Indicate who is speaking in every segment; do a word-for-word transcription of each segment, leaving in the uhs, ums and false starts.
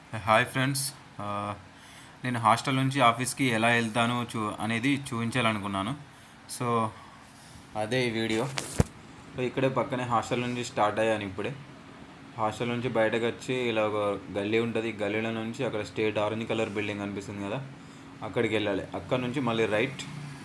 Speaker 1: Hi friends. ఆ, నేను hostel నుంచి ఆఫీస్కి ఎలా వెళ్తాను చూ అనేది చూపించాలనుకున్నాను. సో అదే ఈ వీడియో. సో ఇక్కడే పక్కనే హాస్టల్ నుంచి స్టార్ట్ అయ్యాను ఇప్పుడే. హాస్టల్ నుంచి బయటకు వచ్చి ఇలా ఒక గల్లీ ఉంటుంది. గల్లీలో నుంచి అక్కడ స్టేట్ ఆరెంజ్ కలర్ బిల్డింగ్ కనిపిస్తుంది కదా, అక్కడికి వెళ్ళాలి. అక్కడ నుంచి మళ్ళీ రైట్.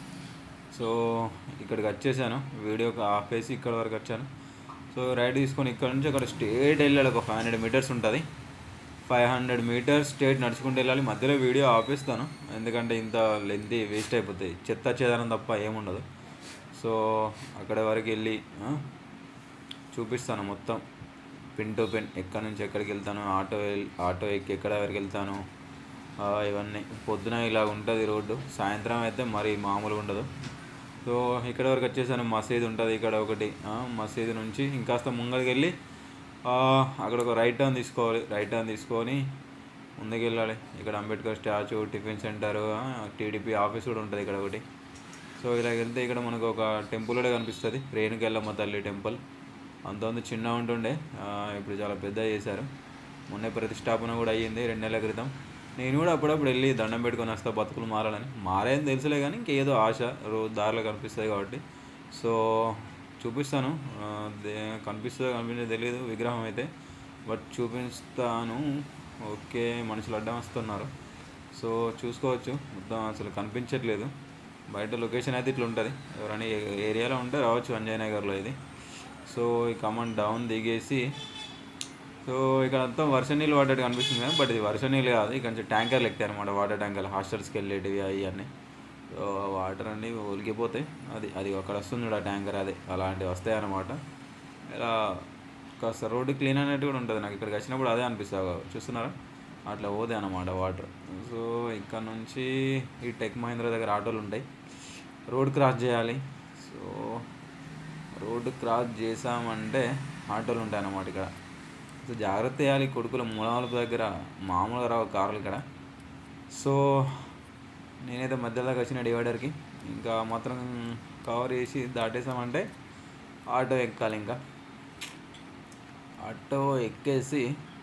Speaker 1: సో ఇక్కడికి వచ్చేసాను, వీడియోకి ఆపేసి ఇక్కడ వరకు వచ్చాను. సో రైట్ తీసుకొని ఇక్కడ నుంచి అక్కడ స్ట్రేట్ వెళ్ళాలి. ఒక ఫైవ్ హండ్రెడ్ మీటర్స్ ఉంటుంది. ఫైవ్ హండ్రెడ్ మీటర్స్ స్ట్రేట్ నడుచుకుంటూ వెళ్ళాలి. మధ్యలో వీడియో ఆపేస్తాను, ఎందుకంటే ఇంత లెంతీ వేస్ట్ అయిపోతుంది. చెత్త చేదనం తప్ప ఏముండదు. సో అక్కడ వరకు వెళ్ళి ఆ, చూపిస్తాను మొత్తం పిన్ టు పిన్, ఎక్కడి నుంచి ఎక్కడికి వెళ్తాను, ఆటో వెళ్- ఆటో ఎక్కి ఎక్కడ వరకు వెళ్తాను, ఆ, ఇవన్నీ. పొద్దున ఇలా ఉంటుంది రోడ్డు, సాయంత్రం అయితే మరి మామూలుగా ఉండదు. సో ఇక్కడ వరకు వచ్చేసాను. మసీదు ఉంటుంది ఇక్కడ ఒకటి. ఆ, మసీదు నుంచి ఇంకాస్త ముంగడికి వెళ్ళి ఆ, అక్కడ ఒక రైట్ టర్న్ తీసుకోవాలి. రైట్ టర్న్ తీసుకొని ముందుకు వెళ్ళాలి. ఇక్కడ Ambedkar statue, tiffin center, TDP office కూడా ఉంటుంది ఇక్కడ ఒకటి. సో ఇలా వెళ్తే ఇక్కడ మనకు ఒక టెంపుల్ కూడా కనిపిస్తుంది, రేణుకెళ్ళమ్మ తల్లి టెంపుల్. అంతకుముందు చిన్న ఉంటుండే, ఆ, ఇప్పుడు చాలా పెద్ద చేశారు. మొన్నే ప్రతిష్టాపన కూడా అయ్యింది రెండు నెలల క్రితం. నేను కూడా అప్పుడప్పుడు వెళ్ళి దండం పెట్టుకొని వస్తా, బతుకులు మారాలని. మారేని తెలుసులే కానీ ఇంకేదో ఆశ రోజు దారిలో కనిపిస్తుంది కాబట్టి. సో చూపిస్తాను. ఆ, దే కనిపిస్తుందో కనిపించదో తెలియదు విగ్రహం అయితే, బట్ చూపిస్తాను. ఓకే, మనుషులు అడ్డం వస్తున్నారు. సో చూసుకోవచ్చు, మొత్తం అసలు కనిపించట్లేదు. బయట లొకేషన్ అయితే ఇట్లా ఉంటుంది. ఎవరైనా ఏ- ఏరియాలో ఉంటే రావచ్చు, అంజయ్ నగర్లో ఇది. సో ఈ కమాండ్ డౌన్ దిగేసి, సో ఇక్కడ అంతా వర్ష నీళ్ళు పడ్డట్టు కనిపిస్తుంది కదా, బట్ ఇది వర్ష నీళ్ళు కాదు. ఇక్కడ కొంచెం ట్యాంకర్లు ఎక్కుతాయి అనమాట, వాటర్ ట్యాంకర్లు, హాస్టల్స్కి వెళ్ళేటివి అవి అన్నీ. సో వాటర్ అన్నీ ఒలిగిపోతాయి. అది అది అక్కడ వస్తుంది చూడ ట్యాంకర్, అదే అలాంటివి వస్తాయి అన్నమాట. ఇలా కాస్త రోడ్డు క్లీన్ అనేట్టు కూడా ఉంటుంది. నాకు ఇక్కడికి వచ్చినప్పుడు అదే అనిపిస్తుంది, చూస్తున్నారా, అట్లా పోతాయి అన్నమాట వాటర్. సో ఇక్కడ నుంచి ఈ టెక్ మహీంద్రా దగ్గర ఆటోలు ఉంటాయి. రోడ్ క్రాస్ చేయాలి. సో రోడ్డు క్రాస్ చేసామంటే ఆటోలు ఉంటాయి అన్నమాట ఇక్కడ. సో జాగ్రత్త చేయాలి. కొడుకుల మూలమలుపు దగ్గర మామూలుగా రావు కార్లు ఇక్కడ. సో నేనైతే మధ్యలో వచ్చిన డివైడర్కి, ఇంకా మాత్రం కవర్ చేసి దాటేసామంటే ఆటో ఎక్కాలి. ఇంకా ఆటో ఎక్కేసి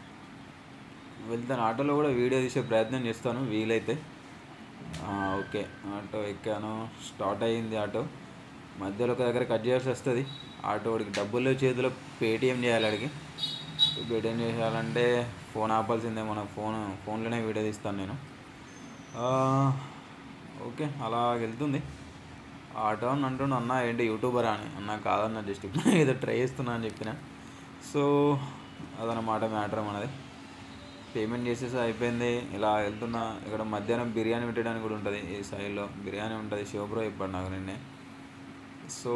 Speaker 1: వెళ్తాను. ఆటోలో కూడా వీడియో తీసే ప్రయత్నం చేస్తాను వీలైతే. ఆ, ఓకే, ఆటో ఎక్కాను, స్టార్ట్ అయ్యింది ఆటో. మధ్యలో ఒక దగ్గర కట్ చేయాల్సి వస్తుంది. ఆటో వాడికి డబ్బులు లేవు చేతిలో, పేటిఎం చేయాలి అడిగి. పేటిఎం చేయాలంటే ఫోన్ ఆపాల్సిందే. మన ఫోన్ ఫోన్లోనే వీడియో తీస్తాను నేను. ఆ, ఓకే, అలా వెళ్తుంది ఆటో. అని అంటుండు, అన్న ఏంటి యూట్యూబర్ అని. అన్న కాదన్న, జస్ట్ ఇప్పుడు ఏదో ట్రై చేస్తున్నా అని చెప్పిన. సో అదనమాట మ్యాటర్ మనది. పేమెంట్ చేసేసి అయిపోయింది. ఇలా వెళ్తున్నా. ఇక్కడ మధ్యాహ్నం బిర్యానీ పెట్టడానికి కూడా ఉంటుంది, ఈ సైడ్లో బిర్యానీ ఉంటుంది. శివబ్రో చెప్పాడు నాకు నిన్నే. సో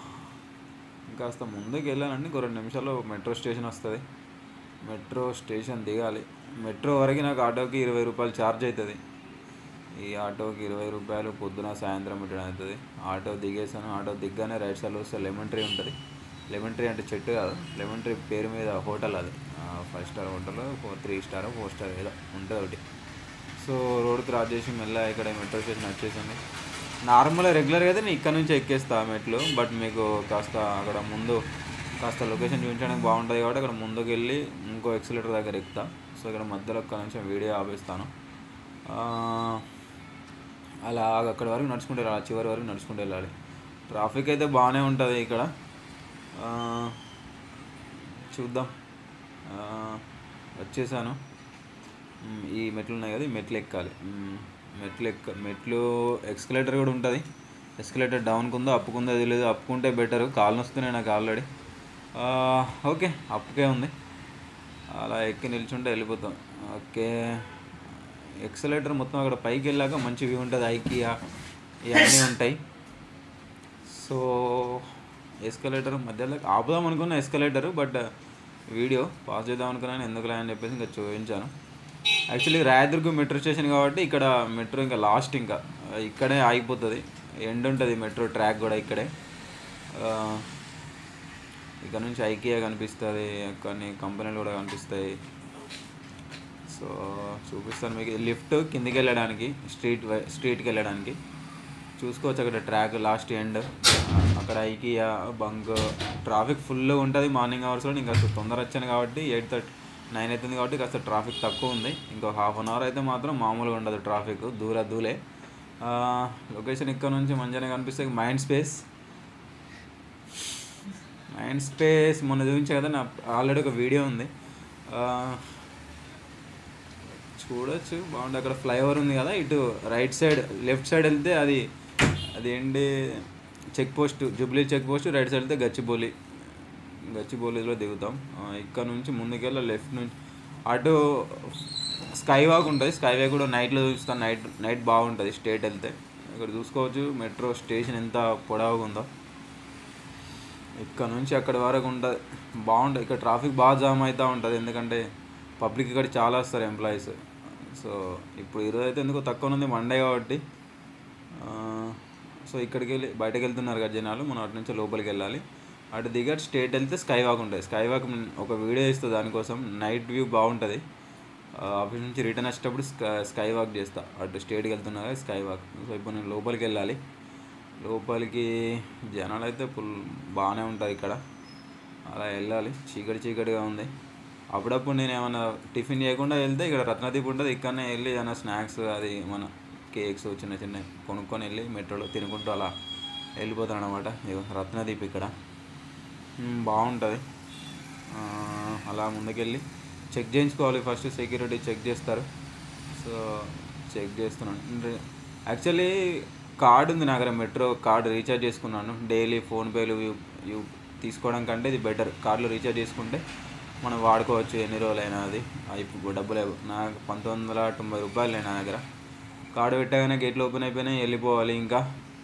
Speaker 1: ఇంకాస్త ముందుకు వెళ్ళాలండి, ఇంకో రెండు నిమిషాల్లో మెట్రో స్టేషన్ వస్తుంది. మెట్రో స్టేషన్ దిగాలి. మెట్రో వరకు నాకు ఆటోకి ఇరవై రూపాయలు ఛార్జ్ అవుతుంది. ఈ ఆటోకి ఇరవై రూపాయలు పొద్దున సాయంత్రం పెట్టడం అవుతుంది. ఆటో దిగేసాను. ఆటో దిగ్గానే రైట్ సైడ్లో వస్తే లెమన్ ట్రీ ఉంటుంది. లెమన్ ట్రీ అంటే చెట్టు కాదు, లెమన్ ట్రీ పేరు మీద హోటల్ అది. Five star hotel, four three star four star ఏదో ఉంటుంది ఒకటి. సో రోడ్ క్రాస్ చేసి మెల్ల ఇక్కడ మెట్రో స్టేషన్ వచ్చేసింది. నార్మల్గా రెగ్యులర్గా అయితే నేను ఇక్కడ నుంచి ఎక్కేస్తా మెట్లు, బట్ మీకు కాస్త అక్కడ ముందు కాస్త లొకేషన్ చూపించడానికి బాగుంటుంది కాబట్టి అక్కడ ముందుకు వెళ్ళి ఇంకో ఎక్సిలేటర్ దగ్గర ఎక్కుతా. సో ఇక్కడ మధ్యలో ఒక్క నిమిషం వీడియో ఆపేస్తాను. ఆ, అలా అక్కడ వరకు నడుచుకుంటూ వెళ్ళాలి, చివరి వరకు నడుచుకుంటూ వెళ్ళాలి. ట్రాఫిక్ అయితే బాగానే ఉంటుంది ఇక్కడ. ఆ, చూద్దాం. ఆ, వచ్చేసాను. మ్, ఈ మెట్లు ఉన్నాయి కదా, ఈ మెట్లు ఎక్కాలి. మ్, మెట్లు ఎక్క మెట్లు ఎక్స్కలేటర్ కూడా ఉంటుంది. ఎస్కలేటర్ డౌన్కి ఉందో అప్పుకుందో తెలియదు. అప్పుకుంటే బెటర్, కాళ్ళు నొస్తున్నాయి నాకు ఆల్రెడీ. ఓకే, అప్పుకే ఉంది. అలా ఎక్కి నిల్చుంటే వెళ్ళిపోతాం. ఓకే, ఎక్సలేటర్ మొత్తం అక్కడ పైకి వెళ్ళాక మంచి వ్యూ ఉంటుంది. ఐకియా ఇవన్నీ ఉంటాయి. సో ఎస్కలేటర్ మధ్యలో ఆపుదాం అనుకున్న ఎస్కలేటర్, బట్ వీడియో పాస్ చేద్దాం అనుకున్నాను, ఎందుకులే అని చెప్పేసి ఇంకా చూపించాను. యాక్చువల్లీ రాయదుర్గం మెట్రో స్టేషన్ కాబట్టి ఇక్కడ మెట్రో ఇంకా లాస్ట్, ఇంకా ఇక్కడే ఆగిపోతుంది. ఎండ్ ఉంటుంది మెట్రో ట్రాక్ కూడా ఇక్కడే. ఆ, ఇక్కడ నుంచి ఐకియా కనిపిస్తుంది, కొన్ని కంపెనీలు కూడా కనిపిస్తాయి. సో చూపిస్తాను మీకు. లిఫ్ట్ కిందికి వెళ్ళడానికి, స్ట్రీట్ స్ట్రీట్కి వెళ్ళడానికి చూసుకోవచ్చు. అక్కడ ట్రాక్ లాస్ట్ ఎండ్, అక్కడ ఐకియా బంక్. ట్రాఫిక్ ఫుల్గా ఉంటుంది మార్నింగ్ అవర్స్లో. ఇంకా తొందర వచ్చాను కాబట్టి ఎయిట్ థర్టీ నైన్ అవుతుంది కాబట్టి కాస్త ట్రాఫిక్ తక్కువ ఉంది. ఇంకో హాఫ్ అన్ అవర్ అయితే మాత్రం మామూలుగా ఉండదు ట్రాఫిక్, దూర దూలే. లొకేషన్ ఇక్కడ నుంచి మంచిగానే కనిపిస్తుంది. మైండ్ స్పేస్ మైండ్ స్పేస్ మొన్న చూపించే కదా, నా ఆల్రెడీ ఒక వీడియో ఉంది, చూడొచ్చు, బాగుంటుంది. అక్కడ ఫ్లైఓవర్ ఉంది కదా, ఇటు రైట్ సైడ్ లెఫ్ట్ సైడ్ వెళ్తే అది అది ఏంటి check post, Jubilee check post. Right side వెళ్తే గచ్చిబౌలి, గచ్చిబౌలిలో దిగుతాం. ఇక్కడ నుంచి ముందుకెళ్ళి లెఫ్ట్ నుంచి అటు స్కై వాక్ ఉంటుంది. స్కై వాక్ కూడా నైట్లో చూస్తాను, నైట్ నైట్ బాగుంటుంది స్ట్రేట్ వెళ్తే. ఇక్కడ చూసుకోవచ్చు మెట్రో స్టేషన్ ఎంత పొడవుగా ఉందో. ఇక్కడ నుంచి అక్కడి వరకు ఉంటుంది, బాగుంటుంది. ఇక్కడ ట్రాఫిక్ బాగా జామ్ అవుతూ ఉంటుంది, ఎందుకంటే పబ్లిక్ ఇక్కడ చాలా వస్తారు ఎంప్లాయీస్. సో ఇప్పుడు ఈరోజు అయితే ఎందుకో తక్కువ ఉంది, మండే కాబట్టి. సో ఇక్కడికి వెళ్ళి బయటకు వెళ్తున్నారు కదా జనాలు, మనం అటు నుంచి లోపలికి వెళ్ళాలి. అటు దిగట్ స్ట్రేట్ వెళ్తే స్కై వాక్ ఉంటుంది. స్కై వాక్ ఒక వీడియో ఇస్తుంది దానికోసం, నైట్ వ్యూ బాగుంటుంది. ఆఫీస్ నుంచి రిటర్న్ వచ్చేటప్పుడు స్కై స్కై వాక్ చేస్తా. అటు స్ట్రేట్కి వెళ్తున్నా కదా స్కై వాక్. సో ఇప్పుడు నేను లోపలికి వెళ్ళాలి. లోపలికి జనాలు అయితే ఫుల్ బాగానే ఉంటారు ఇక్కడ, అలా వెళ్ళాలి. చీకటి చీకటిగా ఉంది. అప్పుడప్పుడు నేను ఏమైనా టిఫిన్ చేయకుండా వెళ్తే ఇక్కడ రత్నదీప్ ఉంటుంది, ఇక్కడనే వెళ్ళి ఏమైనా స్నాక్స్ అది మన కేక్స్ చిన్న చిన్న కొనుక్కొని వెళ్ళి మెట్రోలో తినుకుంటూ అలా వెళ్ళిపోతాను అనమాట. రత్నదీప్ ఇక్కడ బాగుంటుంది. అలా ముందుకెళ్ళి చెక్ చేయించుకోవాలి, ఫస్ట్ సెక్యూరిటీ చెక్ చేస్తారు. సో చెక్ చేస్తున్నాను. యాక్చువల్లీ కార్డు ఉంది నా దగ్గర, మెట్రో కార్డు రీఛార్జ్ చేసుకున్నాను. డైలీ ఫోన్పేలు యూ తీసుకోవడం కంటే ఇది బెటర్. కార్డులో రీఛార్జ్ చేసుకుంటే మనం వాడుకోవచ్చు ఎన్ని రోజులైనా. అది ఇప్పుడు డబ్బులు నాకు పంతొమ్మిది వందల తొంభై రూపాయలు నా దగ్గర. కార్డు పెట్టగానే గేట్లు ఓపెన్ అయిపోయినాయి, వెళ్ళిపోవాలి. ఇంకా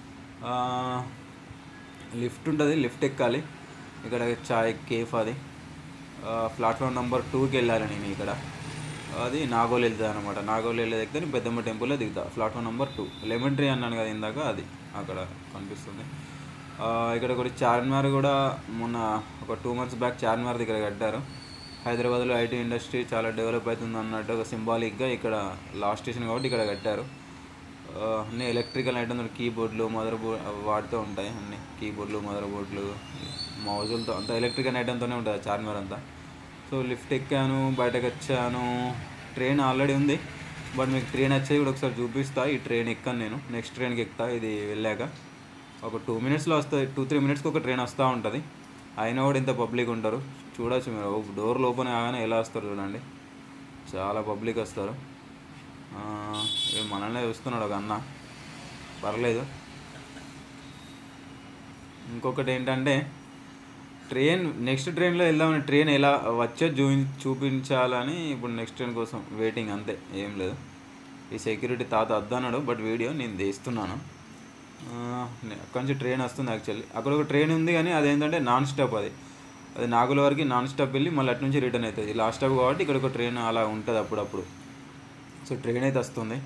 Speaker 1: లిఫ్ట్ ఉంటుంది, లిఫ్ట్ ఎక్కాలి. ఇక్కడ చాయ్ కేఫ్, అది ప్లాట్ఫామ్ నెంబర్ టూకి వెళ్ళాలి నేను. ఇక్కడ అది నాగోల్ వెళ్తుంది అనమాట. నాగోల్ వెళ్ళే దగ్గర పెద్దమ్మ టెంపుల్లో దిగుతా. Platform number two, lemon tree అన్నాను కదా ఇందాక, అది అక్కడ కనిపిస్తుంది. ఇక్కడ ఒకటి చార్మినార్ కూడా మొన్న ఒక టూ మంత్స్ బ్యాక్ చార్మినార్ దగ్గర కట్టారు. హైదరాబాద్లో ఐటీ ఇండస్ట్రీ చాలా డెవలప్ అవుతుంది అన్నట్టు ఒక సింబాలిక్గా ఇక్కడ లాస్ట్ స్టేషన్ కాబట్టి ఇక్కడ కట్టారు. అన్నీ ఎలక్ట్రికల్ ఐటమ్స్, కీబోర్డ్లు, మదర్ బోర్డ్ వాడుతూ ఉంటాయి. అన్ని కీబోర్డ్లు, మదర్ బోర్డులు, మౌజులతో అంతా ఎలక్ట్రికల్ ఐటమ్తోనే ఉంటుంది చార్మినార్ అంతా. సో లిఫ్ట్ ఎక్కాను, బయటకు వచ్చాను. ట్రైన్ ఆల్రెడీ ఉంది, బట్ మీకు ట్రైన్ వచ్చేది కూడా ఒకసారి చూపిస్తా. ఈ ట్రైన్ ఎక్కాను నేను, నెక్స్ట్ ట్రైన్కి ఎక్కుతా. ఇది వెళ్ళాక ఒక టూ మినిట్స్లో వస్తుంది, టూ త్రీ మినిట్స్కి ఒక ట్రైన్ వస్తూ ఉంటుంది. అయినా కూడా ఇంత పబ్లిక్ ఉంటారు, చూడవచ్చు మీరు. డోర్లు ఓపెన్ కాగానే ఎలా వస్తారు చూడండి, చాలా పబ్లిక్ వస్తారు. మనల్నే చూస్తున్నాడు ఒక అన్న, పర్లేదు. ఇంకొకటి ఏంటంటే ట్రైన్, నెక్స్ట్ ట్రైన్లో వెళ్దామని, ట్రైన్ ఎలా వచ్చే చూ చూపించాలని ఇప్పుడు నెక్స్ట్ ట్రైన్ కోసం వెయిటింగ్, అంతే, ఏం లేదు. ఈ సెక్యూరిటీ తాత వద్దన్నాడు, బట్ వీడియో నేను తీస్తున్నాను. అక్కడి నుంచి ట్రైన్ వస్తుంది. యాక్చువల్లీ అక్కడ ఒక ట్రైన్ ఉంది కానీ అదేంటంటే నాన్ స్టాప్, అది అది నాగుల వరకు నాన్ స్టాప్ వెళ్ళి మళ్ళీ అటు నుంచి రిటర్న్ అవుతుంది. లాస్ట్ స్టాప్ కాబట్టి ఇక్కడ ఒక ట్రైన్ అలా ఉంటుంది అప్పుడప్పుడు. సో ట్రైన్ అయితే వస్తుంది.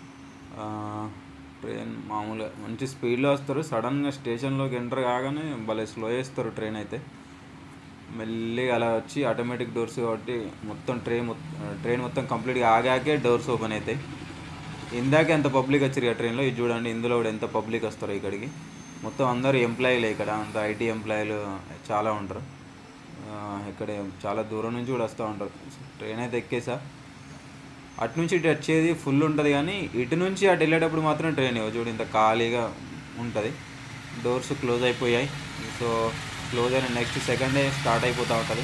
Speaker 1: ట్రైన్ మామూలుగా మంచి స్పీడ్లో వస్తారు. సడన్గా స్టేషన్లోకి ఎంటర్ కాగానే భలే స్లో చేస్తారు ట్రైన్ అయితే. మెల్లిగా అలా వచ్చి ఆటోమేటిక్ డోర్స్ కాబట్టి మొత్తం ట్రైన్ ట్రైన్ మొత్తం కంప్లీట్గా ఆగాకే డోర్స్ ఓపెన్ అవుతాయి. ఇందాకే ఎంత పబ్లిక్ వచ్చారు ఇక ట్రైన్లో, ఇది చూడండి ఇందులో కూడా ఎంత పబ్లిక్ వస్తారో ఇక్కడికి. మొత్తం అందరూ ఎంప్లాయీలే ఇక్కడ, అంత ఐటీ ఎంప్లాయీలు చాలా ఉంటారు. ఇక్కడ చాలా దూరం నుంచి కూడా వస్తూ ఉంటారు. ట్రైన్ అయితే ఎక్కేసా. అటు నుంచి ఇటు వచ్చేది ఫుల్ ఉంటుంది కానీ ఇటు నుంచి అటు వెళ్ళేటప్పుడు మాత్రం ట్రైన్ చూడు ఇంత ఖాళీగా ఉంటుంది. డోర్స్ క్లోజ్ అయిపోయాయి. సో క్లోజ్ అయిన నెక్స్ట్ సెకండే స్టార్ట్ అయిపోతూ ఉంటుంది.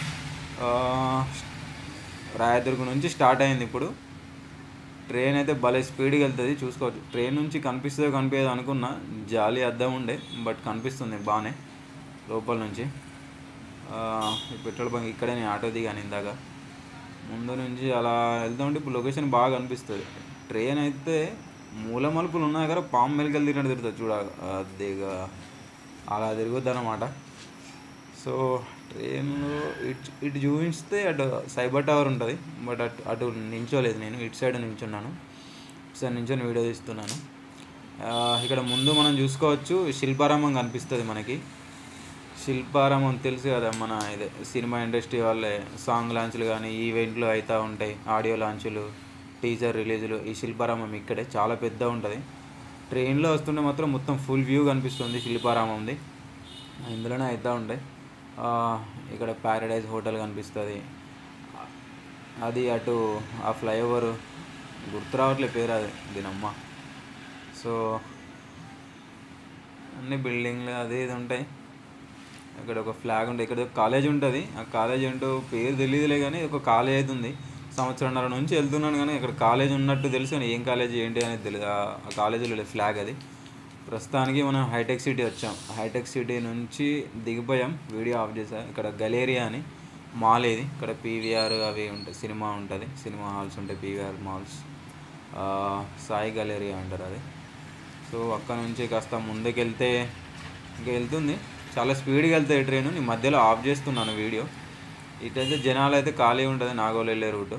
Speaker 1: రాయదుర్గం నుంచి స్టార్ట్ అయింది ఇప్పుడు. ట్రైన్ అయితే భలే స్పీడ్గా వెళ్తుంది, చూసుకోవచ్చు. ట్రైన్ నుంచి కనిపిస్తుందో కనిపించదు అనుకున్నా, జాలి అద్దం ఉండే, బట్ కనిపిస్తుంది బాగానే లోపల నుంచి. పెట్రోల్ బంక్ ఇక్కడే నేను ఆటో దిగాను ఇందాక. ముందు నుంచి అలా వెళ్తూ ఉంటే ఇప్పుడు లొకేషన్ బాగా కనిపిస్తుంది. ట్రైన్ అయితే మూల మలుపులు ఉన్నాయి కదా, పాము మెలికలు తిరిగినట్టు తిరుగుతుంది చూడ, అదిగా అలా తిరుగుద్ది అన్నమాట. సో ట్రైన్లో ఇటు ఇటు చూపిస్తే అటు సైబర్ టవర్ ఉంటుంది, బట్ అటు అటు నించోలేదు నేను, ఇటు సైడ్ నించున్నాను. ఇటు సైడ్ నించొని వీడియో తీస్తున్నాను. ఇక్కడ ముందు మనం చూసుకోవచ్చు శిల్పారామం కనిపిస్తుంది మనకి. శిల్పారామం తెలుసు కదా, మన ఇదే సినిమా ఇండస్ట్రీ వాళ్ళే సాంగ్ లాంచ్లు కానీ ఈవెంట్లు అవుతూ ఉంటాయి, ఆడియో లాంచ్లు, టీజర్ రిలీజులు. ఈ శిల్పారామం ఇక్కడే చాలా పెద్ద ఉంటుంది. ట్రైన్లో వస్తుంటే మాత్రం మొత్తం ఫుల్ వ్యూ కనిపిస్తుంది శిల్పారామంది, ఇందులోనే అవుతూ ఉంటాయి. ఇక్కడ ప్యారడైజ్ హోటల్ కనిపిస్తుంది. అది అటు ఆ ఫ్లైఓవర్ గుర్తు రావట్లేదు పేరు అది దీనమ్మ. సో అన్ని బిల్డింగ్లు అది ఇది ఉంటాయి. ఇక్కడ ఒక ఫ్లాగ్ ఉంటుంది, ఇక్కడ కాలేజ్ ఉంటుంది. ఆ కాలేజ్ ఏంటో పేరు తెలియదులే కానీ ఒక కాలేజ్ అయితే ఉంది. సంవత్సరంన్నర నుంచి వెళ్తున్నాను కానీ ఇక్కడ కాలేజ్ ఉన్నట్టు తెలుసు కానీ ఏం కాలేజ్ ఏంటి అనేది తెలియదు. ఆ కాలేజీలో ఫ్లాగ్ అది. ప్రస్తుతానికి మనం హైటెక్ సిటీ వచ్చాం. హైటెక్ సిటీ నుంచి దిగిపోయాం. వీడియో ఆఫ్ చేసాం. ఇక్కడ గలేరియా అని మాల్ ఇది. ఇక్కడ పీవీఆర్ అవి ఉంటాయి, సినిమా ఉంటుంది, సినిమా హాల్స్ ఉంటాయి, పీవీఆర్ మాల్స్, సాయి గలేరియా అంటారు అది. సో అక్కడ నుంచి కాస్త ముందుకెళ్తే ఇంకా వెళ్తుంది, చాలా స్పీడ్గా వెళ్తాయి ట్రైన్. నేను మధ్యలో ఆఫ్ చేస్తున్నాను వీడియో. ఇటైతే జనాలు అయితే ఖాళీ ఉంటుంది, నాగోల్ వెళ్ళే రూటు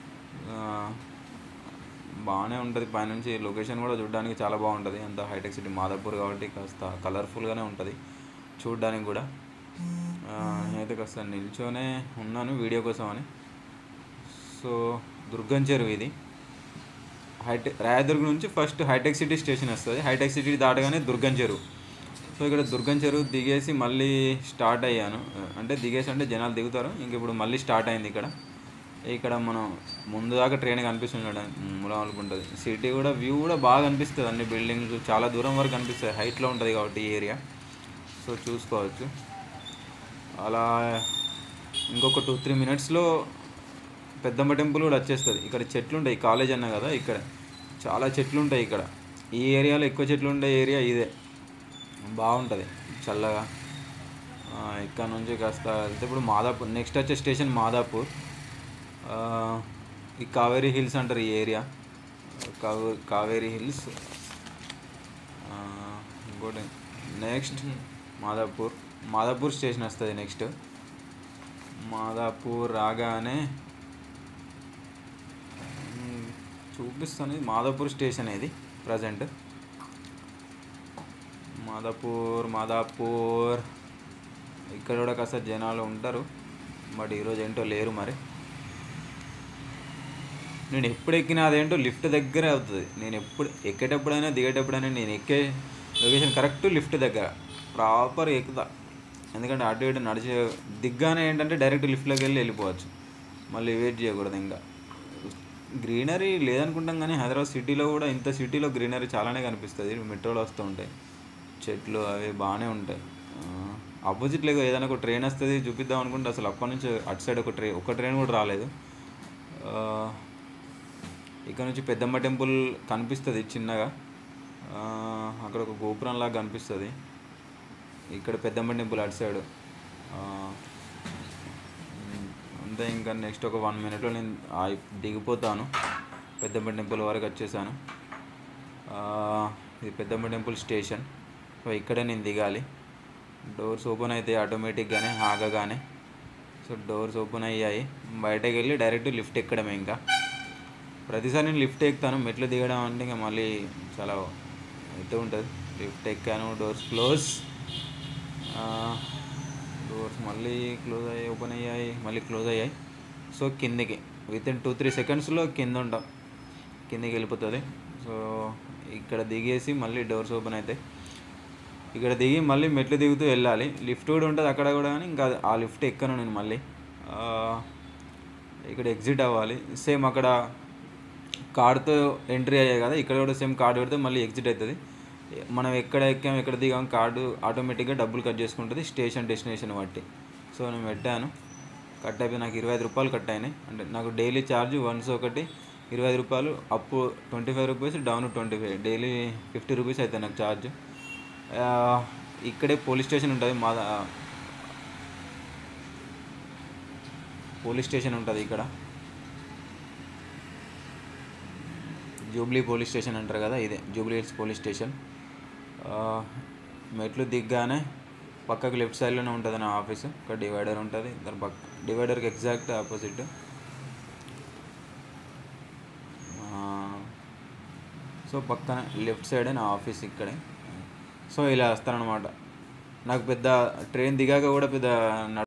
Speaker 1: బాగానే ఉంటుంది. పైనుంచి లొకేషన్ కూడా చూడడానికి చాలా బాగుంటుంది. అంత హైటెక్ సిటీ మాదాపూర్ కాబట్టి కాస్త కలర్ఫుల్గానే ఉంటుంది చూడడానికి కూడా. నేనైతే కాస్త నిల్చొనే ఉన్నాను వీడియో కోసం అని. సో దుర్గం చెరువు ఇది. హైటెక్ రాయదుర్గ నుంచి ఫస్ట్ హైటెక్ సిటీ స్టేషన్ వస్తుంది. హైటెక్ సిటీ దాటగానే దుర్గం చెరువు. సో ఇక్కడ దుర్గం చెరువు దిగేసి మళ్ళీ స్టార్ట్ అయ్యాను. అంటే దిగేసి అంటే జనాలు దిగుతారు, ఇంక ఇప్పుడు మళ్ళీ స్టార్ట్ అయింది ఇక్కడ. ఇక్కడ మనం ముందు దాకా ట్రైన్ కనిపిస్తుంది, మూలవరకు ఉంటుంది. సిటీ కూడా వ్యూ కూడా బాగా అనిపిస్తుంది. అన్ని బిల్డింగ్స్ చాలా దూరం వరకు కనిపిస్తాయి, హైట్లో ఉంటుంది కాబట్టి ఈ ఏరియా. సో చూసుకోవచ్చు. అలా ఇంకొక టూ త్రీ మినిట్స్లో పెద్దమ్మ టెంపుల్ కూడా వచ్చేస్తుంది. ఇక్కడ చెట్లు ఉంటాయి, కాలేజ్ అన్నా కదా, ఇక్కడ చాలా చెట్లు ఉంటాయి. ఇక్కడ ఈ ఏరియాలో ఎక్కువ చెట్లు ఉండే ఏరియా ఇదే. బాగుంటుంది చల్లగా. ఇక్కడ నుంచి కాస్త వెళ్తే ఇప్పుడు మాదాపూర్, నెక్స్ట్ వచ్చే స్టేషన్ మాదాపూర్. ఈ కావేరీ హిల్స్ అంటారు ఈ ఏరియా, కావే కావేరీ హిల్స్. ఇంకోటి నెక్స్ట్ మాదాపూర్. మాదాపూర్ స్టేషన్ వస్తుంది నెక్స్ట్. మాదాపూర్ రాగానే చూపిస్తాను. మాదాపూర్ స్టేషన్ ఇది ప్రజెంట్. మాదాపూర్ మాదాపూర్ ఇక్కడ కూడా కాస్త జనాలు ఉంటారు, బట్ ఈరోజు ఏంటో లేరు మరి. నేను ఎప్పుడు ఎక్కినా అదేంటో లిఫ్ట్ దగ్గరే అవుతుంది. నేను ఎప్పుడు ఎక్కేటప్పుడైనా దిగేటప్పుడైనా నేను ఎక్కే లొకేషన్ కరెక్ట్ లిఫ్ట్ దగ్గర ప్రాపర్ ఎక్కుతా. ఎందుకంటే అటు ఇటు నడిచే దిగ్గానే ఏంటంటే డైరెక్ట్ లిఫ్ట్లోకి వెళ్ళి వెళ్ళిపోవచ్చు, మళ్ళీ వెయిట్ చేయకూడదు. ఇంకా గ్రీనరీ లేదనుకుంటాం కానీ హైదరాబాద్ సిటీలో కూడా, ఇంత సిటీలో గ్రీనరీ చాలానే కనిపిస్తుంది. మెట్రోలో వస్తూ ఉంటాయి చెట్లు, అవి బాగానే ఉంటాయి. ఆపోజిట్లో ఏదైనా ఒక ట్రైన్ వస్తుంది చూపిద్దాం అనుకుంటే అసలు అప్పటి నుంచి అటు సైడ్ ఒక ట్రైన్ ఒక ట్రైన్ కూడా రాలేదు. ఇక్కడ నుంచి పెద్దమ్మ టెంపుల్ కనిపిస్తుంది చిన్నగా, అక్కడ ఒక గోపురం లాగా కనిపిస్తుంది. ఇక్కడ పెద్దమ్మ టెంపుల్ అటు సైడ్ అంతే. ఇంకా నెక్స్ట్ ఒక వన్ మినిట్లో నేను దిగిపోతాను. పెద్దమ్మ టెంపుల్ వరకు వచ్చేసాను. ఇది పెద్దమ్మ టెంపుల్ స్టేషన్. సో ఇక్కడే నేను దిగాలి. డోర్స్ ఓపెన్ అవుతాయి ఆటోమేటిక్గానే ఆగగానే. సో డోర్స్ ఓపెన్ అయ్యాయి, బయటకు వెళ్ళి డైరెక్ట్ లిఫ్ట్ ఎక్కడమే. ఇంకా ప్రతిసారి నేను లిఫ్ట్ ఎక్కుతాను, మెట్లు దిగడం అంటే ఇంకా మళ్ళీ చాలా అయితే ఉంటుంది. లిఫ్ట్ ఎక్కాను, డోర్స్ క్లోజ్, డోర్స్ మళ్ళీ క్లోజ్ అయ్యాయి, ఓపెన్ అయ్యాయి, మళ్ళీ క్లోజ్ అయ్యాయి. సో కిందికి విత్ ఇన్ టూ త్రీ సెకండ్స్లో కింద ఉంటాం, కిందికి వెళ్ళిపోతుంది. సో ఇక్కడ దిగేసి మళ్ళీ డోర్స్ ఓపెన్ అవుతాయి. ఇక్కడ దిగి మళ్ళీ మెట్లు దిగుతూ వెళ్ళాలి. లిఫ్ట్ కూడా ఉంటుంది అక్కడ కూడా, కానీ ఇంకా ఆ లిఫ్ట్ ఎక్కను నేను. మళ్ళీ ఇక్కడ ఎగ్జిట్ అవ్వాలి. సేమ్ అక్కడ కార్డుతో ఎంట్రీ అయ్యాయి కదా, ఇక్కడ కూడా సేమ్ కార్డు పెడితే మళ్ళీ ఎగ్జిట్ అవుతుంది. మనం ఎక్కడ ఎక్కాం ఎక్కడ దిగాం కార్డు ఆటోమేటిక్గా డబ్బులు కట్ చేసుకుంటుంది స్టేషన్ డెస్టినేషన్ బట్టి. సో నేను పెట్టాను, కట్ అయిపోయి నాకు ఇరవై ఐదు రూపాయలు కట్ అయినాయి. అంటే నాకు డైలీ ఛార్జ్ వన్స్ ఒకటి ఇరవై ఐదు రూపాయలు, up twenty five rupees, down twenty five, daily fifty rupees అవుతాయి నాకు ఛార్జ్. ఇక్కడే పోలీస్ స్టేషన్ ఉంటుంది, మా పోలీస్ స్టేషన్ ఉంటుంది ఇక్కడ, జూబ్లీ పోలీస్ స్టేషన్ అంటారు కదా, ఇదే జూబ్లీ హిల్స్ పోలీస్ స్టేషన్. మెట్లు దిగ్గానే పక్కకు లెఫ్ట్ సైడ్లోనే ఉంటుంది నా ఆఫీసు. ఇక్కడ డివైడర్ ఉంటుంది, దాని పక్క డివైడర్కి ఎగ్జాక్ట్ ఆపోజిట్. సో పక్కన లెఫ్ట్ సైడే నా ఆఫీస్ ఇక్కడే. సో ఇలా వస్తానన్నమాట. నాకు పెద్ద ట్రైన్ దిగాక కూడా పెద్ద